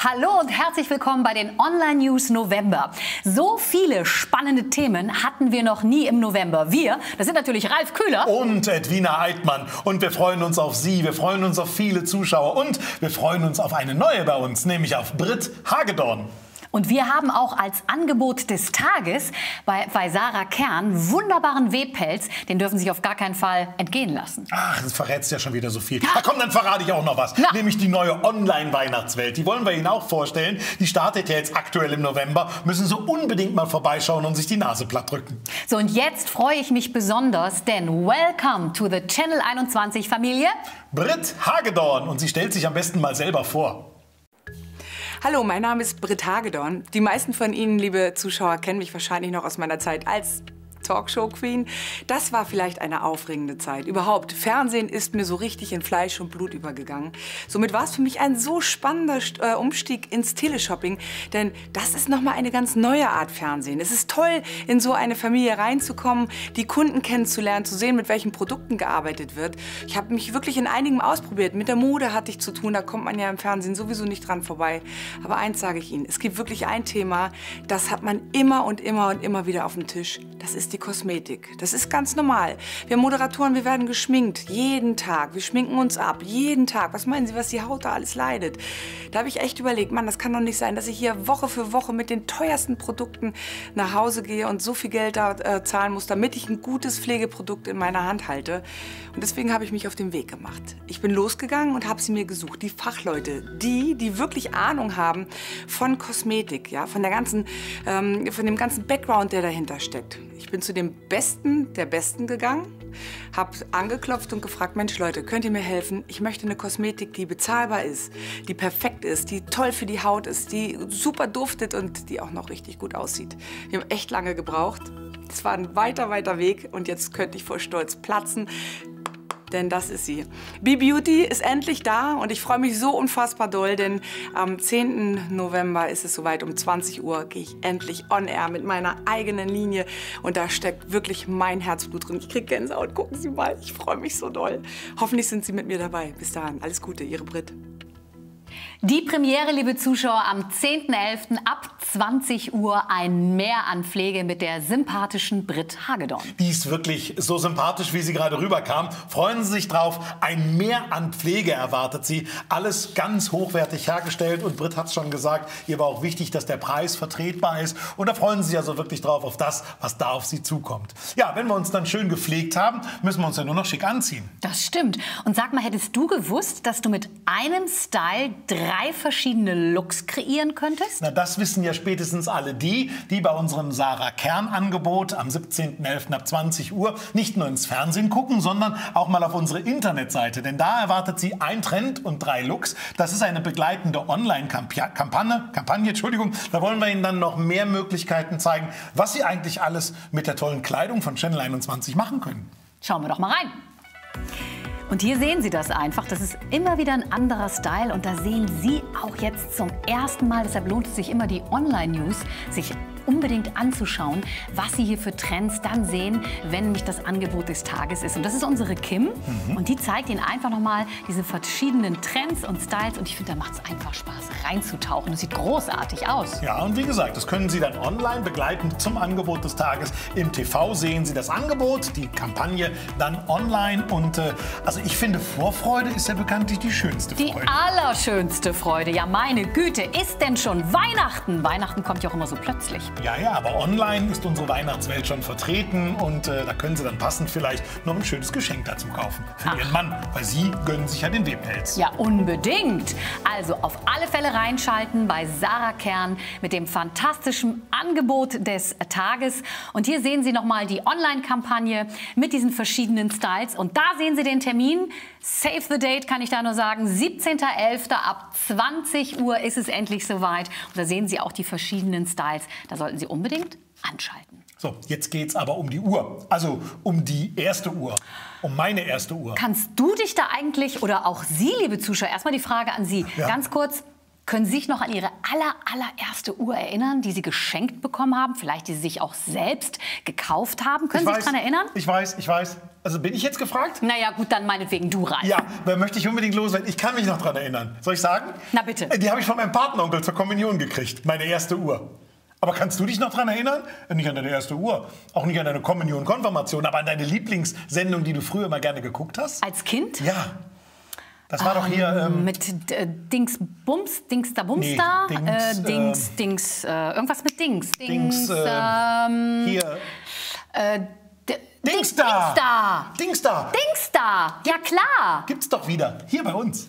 Hallo und herzlich willkommen bei den Online News November. So viele spannende Themen hatten wir noch nie im November. Wir, das sind natürlich Ralf Köhler und Edwina Eidmann. Und wir freuen uns auf Sie, wir freuen uns auf viele Zuschauer und wir freuen uns auf eine neue bei uns, nämlich auf Britt Hagedorn. Und wir haben auch als Angebot des Tages bei Sarah Kern wunderbaren Webpelz. Den dürfen Sie sich auf gar keinen Fall entgehen lassen. Ach, das verrätst ja schon wieder so viel. Na komm, dann verrate ich auch noch was. Nämlich die neue Online-Weihnachtswelt. Die wollen wir Ihnen auch vorstellen. Die startet ja jetzt aktuell im November. Müssen Sie unbedingt mal vorbeischauen und sich die Nase platt drücken. So, und jetzt freue ich mich besonders, denn welcome to the Channel 21 Familie. Britt Hagedorn. Und sie stellt sich am besten mal selber vor. Hallo, mein Name ist Britt Hagedorn. Die meisten von Ihnen, liebe Zuschauer, kennen mich wahrscheinlich noch aus meiner Zeit als Talkshow-Queen. Das war vielleicht eine aufregende Zeit. Überhaupt, Fernsehen ist mir so richtig in Fleisch und Blut übergegangen. Somit war es für mich ein so spannender Umstieg ins Teleshopping, denn das ist nochmal eine ganz neue Art Fernsehen. Es ist toll, in so eine Familie reinzukommen, die Kunden kennenzulernen, zu sehen, mit welchen Produkten gearbeitet wird. Ich habe mich wirklich in einigem ausprobiert. Mit der Mode hatte ich zu tun, da kommt man ja im Fernsehen sowieso nicht dran vorbei. Aber eins sage ich Ihnen, es gibt wirklich ein Thema, das hat man immer und immer und immer wieder auf dem Tisch. Das ist die Kosmetik. Das ist ganz normal. Wir Moderatoren, wir werden geschminkt. Jeden Tag. Wir schminken uns ab. Jeden Tag. Was meinen Sie, was die Haut da alles leidet? Da habe ich echt überlegt, Mann, das kann doch nicht sein, dass ich hier Woche für Woche mit den teuersten Produkten nach Hause gehe und so viel Geld da zahlen muss, damit ich ein gutes Pflegeprodukt in meiner Hand halte. Und deswegen habe ich mich auf den Weg gemacht. Ich bin losgegangen und habe sie mir gesucht. Die Fachleute, die wirklich Ahnung haben von Kosmetik, ja, von dem ganzen Background, der dahinter steckt. Ich bin zu dem Besten der Besten gegangen, habe angeklopft und gefragt, Mensch Leute, könnt ihr mir helfen? Ich möchte eine Kosmetik, die bezahlbar ist, die perfekt ist, die toll für die Haut ist, die super duftet und die auch noch richtig gut aussieht. Wir haben echt lange gebraucht. Es war ein weiter, weiter Weg und jetzt könnte ich vor Stolz platzen. Denn das ist sie. B-Beauty ist endlich da und ich freue mich so unfassbar doll, denn am 10. November ist es soweit, um 20 Uhr gehe ich endlich on air mit meiner eigenen Linie und da steckt wirklich mein Herzblut drin. Ich kriege Gänsehaut, gucken Sie mal, ich freue mich so doll. Hoffentlich sind Sie mit mir dabei. Bis dahin, alles Gute, Ihre Britt. Die Premiere, liebe Zuschauer, am 10.11. ab 20 Uhr ein Mehr an Pflege mit der sympathischen Britt Hagedorn. Die ist wirklich so sympathisch, wie sie gerade rüberkam. Freuen Sie sich drauf. Ein Mehr an Pflege erwartet Sie. Alles ganz hochwertig hergestellt. Und Britt hat es schon gesagt, ihr war auch wichtig, dass der Preis vertretbar ist. Und da freuen Sie sich also wirklich drauf auf das, was da auf Sie zukommt. Ja, wenn wir uns dann schön gepflegt haben, müssen wir uns ja nur noch schick anziehen. Das stimmt. Und sag mal, hättest du gewusst, dass du mit einem Style 3 verschiedene Looks kreieren könntest? Na, das wissen ja spätestens alle die bei unserem Sarah Kern Angebot am 17.11. ab 20 Uhr nicht nur ins Fernsehen gucken, sondern auch mal auf unsere Internetseite. Denn da erwartet sie ein Trend und 3 Looks. Das ist eine begleitende Online-Kampagne. Da wollen wir Ihnen dann noch mehr Möglichkeiten zeigen, was Sie eigentlich alles mit der tollen Kleidung von Channel 21 machen können. Schauen wir doch mal rein. Und hier sehen Sie das einfach. Das ist immer wieder ein anderer Style. Und da sehen Sie auch jetzt zum ersten Mal, deshalb lohnt es sich immer, die Online-News sich unbedingt anzuschauen, was Sie hier für Trends dann sehen, wenn nämlich das Angebot des Tages ist. Und das ist unsere Kim. Und die zeigt Ihnen einfach nochmal diese verschiedenen Trends und Styles. Und ich finde, da macht es einfach Spaß, reinzutauchen. Das sieht großartig aus. Ja, und wie gesagt, das können Sie dann online begleitend zum Angebot des Tages. Im TV sehen Sie das Angebot, die Kampagne dann online. Und also ich finde, Vorfreude ist ja bekanntlich die schönste Freude. Die allerschönste Freude. Ja, meine Güte, ist denn schon Weihnachten? Weihnachten kommt ja auch immer so plötzlich. Ja, aber online ist unsere Weihnachtswelt schon vertreten und da können Sie dann passend vielleicht noch ein schönes Geschenk dazu kaufen für Ihren Mann, weil Sie gönnen sich ja den Webpelz. Ja, unbedingt. Also auf alle Fälle reinschalten bei Sarah Kern mit dem fantastischen Angebot des Tages. Und hier sehen Sie nochmal die Online-Kampagne mit diesen verschiedenen Styles. Und da sehen Sie den Termin. Save the date, kann ich da nur sagen. 17.11. ab 20 Uhr ist es endlich soweit. Und da sehen Sie auch die verschiedenen Styles. Da sollten Sie unbedingt anschalten. So, jetzt geht's aber um die Uhr. Also um die erste Uhr. Um meine erste Uhr. Kannst du dich da eigentlich, oder auch Sie, liebe Zuschauer, erstmal die Frage an Sie, ganz kurz, Können Sie sich noch an Ihre allererste Uhr erinnern, die Sie geschenkt bekommen haben? Vielleicht die Sie sich auch selbst gekauft haben? Können Sie sich daran erinnern? Ich weiß. Also bin ich jetzt gefragt? Naja, gut, dann meinetwegen du, Ralf. Ja, da möchte ich unbedingt loswerden. Ich kann mich noch daran erinnern. Soll ich sagen? Na bitte. Die habe ich von meinem Patenonkel zur Kommunion gekriegt, meine erste Uhr. Aber kannst du dich noch daran erinnern? Nicht an deine erste Uhr, auch nicht an deine Kommunion, Konfirmation, aber an deine Lieblingssendung, die du früher mal gerne geguckt hast? Als Kind? Ja. Das war doch hier... mit Dings Bums, Dings da Bums da? Irgendwas mit Dings. Hier. Dingsda! Dingsda, ja klar. Gibt's doch wieder, hier bei uns.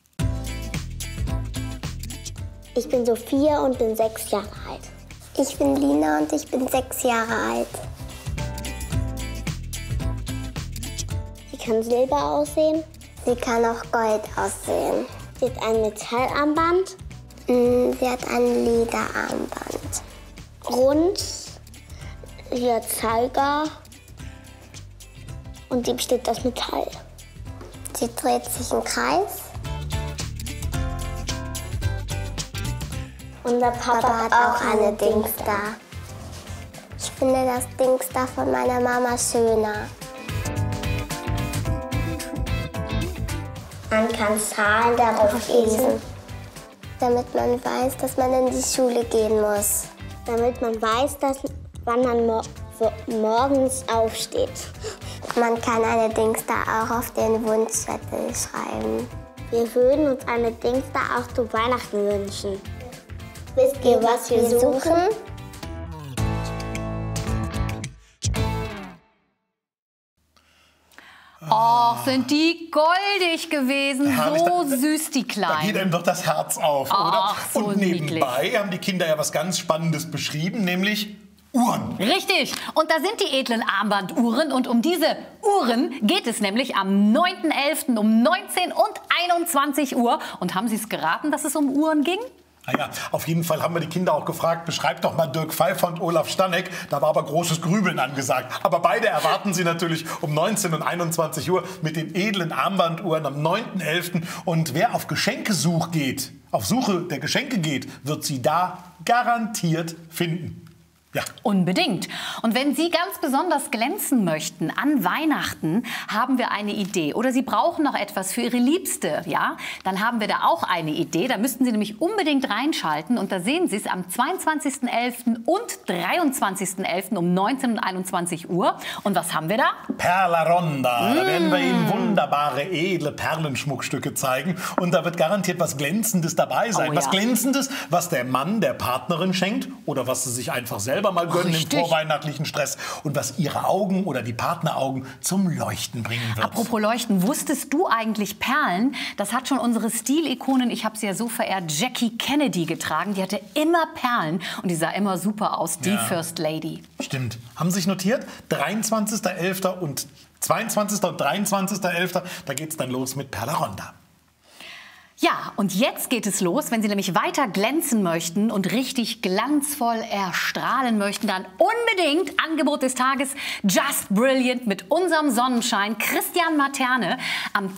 Ich bin Sophia und bin 6 Jahre alt. Ich bin Lina und ich bin 6 Jahre alt. Sie kann Silber aussehen. Sie kann auch Gold aussehen. Sie hat ein Metallarmband. Sie hat ein Lederarmband. Rund. Sie hat Zeiger. Und die besteht aus Metall. Sie dreht sich im Kreis. Unser Papa hat auch eine Dingsda. Ich finde das Dingsda von meiner Mama schöner. Man kann Zahlen darauf lesen, damit man weiß, dass man in die Schule gehen muss. Damit man weiß, wann man morgens aufsteht. Man kann eine Dingsda auch auf den Wunschzettel schreiben. Wir würden uns eine Dingsda auch zu Weihnachten wünschen. Wisst ihr, was wir suchen? Oh, sind die goldig gewesen. Herrlich, so süß, die Da Kleinen. geht einem doch das Herz auf, oder? Ach, so Und nebenbei niedlich. haben die Kinder ja was ganz Spannendes beschrieben, nämlich Uhren. Richtig. Und da sind die edlen Armbanduhren. Und um diese Uhren geht es nämlich am 9.11. um 19 und 21 Uhr. Und haben Sie es geraten, dass es um Uhren ging? Naja, auf jeden Fall haben wir die Kinder auch gefragt, beschreibt doch mal Dirk Pfeiffer und Olaf Stanek. Da war aber großes Grübeln angesagt. Aber beide erwarten Sie natürlich um 19 und 21 Uhr mit den edlen Armbanduhren am 9.11. Und wer auf Geschenkesuch geht, auf Suche der Geschenke geht, wird sie da garantiert finden. Ja. Unbedingt. Und wenn Sie ganz besonders glänzen möchten an Weihnachten, haben wir eine Idee. Oder Sie brauchen noch etwas für Ihre Liebste, ja? Dann haben wir da auch eine Idee. Da müssten Sie nämlich unbedingt reinschalten. Und da sehen Sie es am 22.11. und 23.11. um 19 und 21 Uhr. Und was haben wir da? Perla Ronda. Da werden wir Ihnen wunderbare, edle Perlenschmuckstücke zeigen. Und da wird garantiert was Glänzendes dabei sein. Oh, Was ja. Glänzendes, was der Mann der Partnerin schenkt oder was sie sich einfach selber mal gönnen im Richtig. vorweihnachtlichen Stress und was ihre Augen oder die Partneraugen zum Leuchten bringen wird. Apropos Leuchten, wusstest du eigentlich Perlen? Das hat schon unsere Stilikonin, ich habe sie ja so verehrt, Jackie Kennedy getragen. Die hatte immer Perlen und die sah immer super aus, die Ja. First Lady. Stimmt. Haben Sie sich notiert? 23.11. und 22. und 23.11. Da geht's dann los mit Perla Ronda. Ja, und jetzt geht es los. Wenn Sie nämlich weiter glänzen möchten und richtig glanzvoll erstrahlen möchten, dann unbedingt Angebot des Tages Just Brilliant mit unserem Sonnenschein Christian Materne am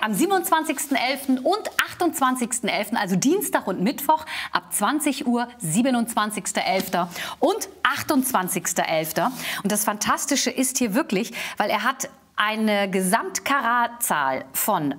27.11. und 28.11., also Dienstag und Mittwoch ab 20 Uhr, 27.11. und 28.11. Und das Fantastische ist hier wirklich, weil er hat eine Gesamtkaratzahl von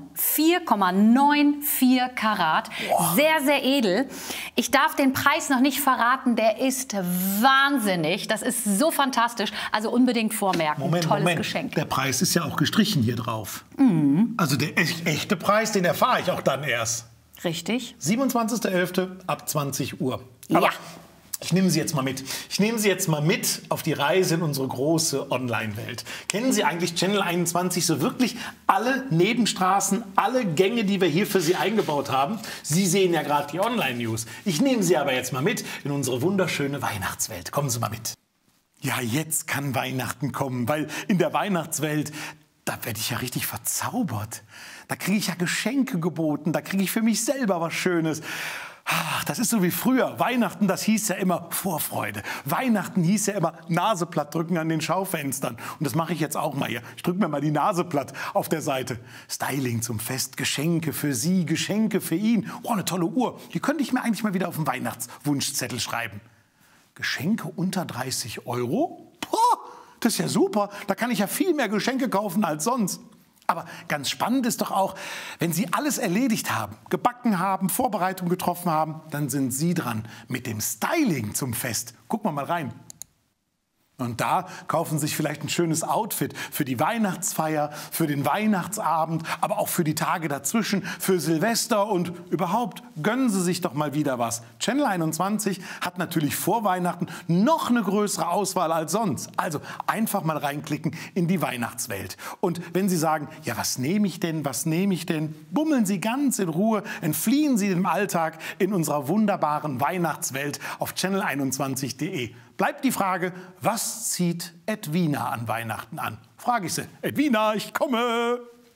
4,94 Karat. Sehr, sehr edel. Ich darf den Preis noch nicht verraten. Der ist wahnsinnig. Das ist so fantastisch. Also unbedingt vormerken. Tolles Geschenk. Der Preis ist ja auch gestrichen hier drauf. Also der echte Preis, den erfahre ich auch dann erst. Richtig. 27.11. ab 20 Uhr. Ja. Aber ich nehme Sie jetzt mal mit. Ich nehme Sie jetzt mal mit auf die Reise in unsere große Online-Welt. Kennen Sie eigentlich Channel 21 so wirklich alle Nebenstraßen, alle Gänge, die wir hier für Sie eingebaut haben? Sie sehen ja gerade die Online-News. Ich nehme Sie aber jetzt mal mit in unsere wunderschöne Weihnachtswelt. Kommen Sie mal mit. Ja, jetzt kann Weihnachten kommen, weil in der Weihnachtswelt, da werde ich ja richtig verzaubert. Da kriege ich ja Geschenke geboten, da kriege ich für mich selber was Schönes. Ach, das ist so wie früher. Weihnachten, das hieß ja immer Vorfreude. Weihnachten hieß ja immer Nase platt drücken an den Schaufenstern. Und das mache ich jetzt auch mal hier. Ich drücke mir mal die Nase platt auf der Seite. Styling zum Fest, Geschenke für Sie, Geschenke für ihn. Oh, eine tolle Uhr. Die könnte ich mir eigentlich mal wieder auf den Weihnachtswunschzettel schreiben. Geschenke unter 30 Euro? Boah, das ist ja super. Da kann ich ja viel mehr Geschenke kaufen als sonst. Aber ganz spannend ist doch auch, wenn Sie alles erledigt haben, gebacken haben, Vorbereitung getroffen haben, dann sind Sie dran mit dem Styling zum Fest. Gucken wir mal rein. Und da kaufen Sie sich vielleicht ein schönes Outfit für die Weihnachtsfeier, für den Weihnachtsabend, aber auch für die Tage dazwischen, für Silvester und überhaupt gönnen Sie sich doch mal wieder was. Channel 21 hat natürlich vor Weihnachten noch eine größere Auswahl als sonst. Also einfach mal reinklicken in die Weihnachtswelt. Und wenn Sie sagen, ja, was nehme ich denn, bummeln Sie ganz in Ruhe, entfliehen Sie dem Alltag in unserer wunderbaren Weihnachtswelt auf channel21.de. Bleibt die Frage, was zieht Edwina an Weihnachten an? Frage ich sie. Edwina, ich komme.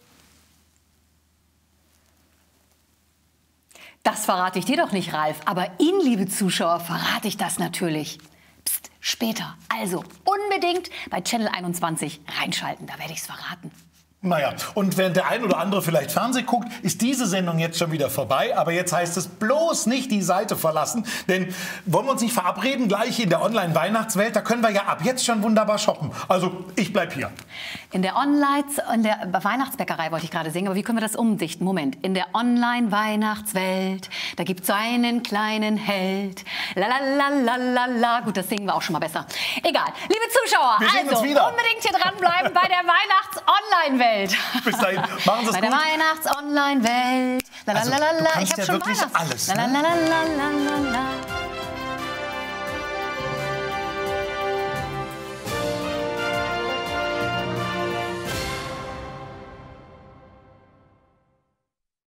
Das verrate ich dir doch nicht, Ralf. Aber Ihnen, liebe Zuschauer, verrate ich das natürlich. Psst, später. Also unbedingt bei Channel 21 reinschalten. Da werde ich es verraten. Naja, und während der ein oder andere vielleicht Fernsehen guckt, ist diese Sendung jetzt schon wieder vorbei. Aber jetzt heißt es bloß nicht die Seite verlassen. Denn wollen wir uns nicht verabreden, gleich in der Online-Weihnachtswelt, da können wir ja ab jetzt schon wunderbar shoppen. Also ich bleib hier. In der Weihnachtsbäckerei wollte ich gerade singen, aber wie können wir das umdichten? Moment. In der Online-Weihnachtswelt, da gibt's so einen kleinen Held. La la la la la la. Gut, das singen wir auch schon mal besser. Egal. Liebe Zuschauer, wir sehen also uns wieder. Unbedingt hier dranbleiben bei der Weihnachts-Online-Welt. Bis dahin, machen Sie es gut. Bei der Weihnachts-Online-Welt. Also, du kannst ja wirklich alles, ne?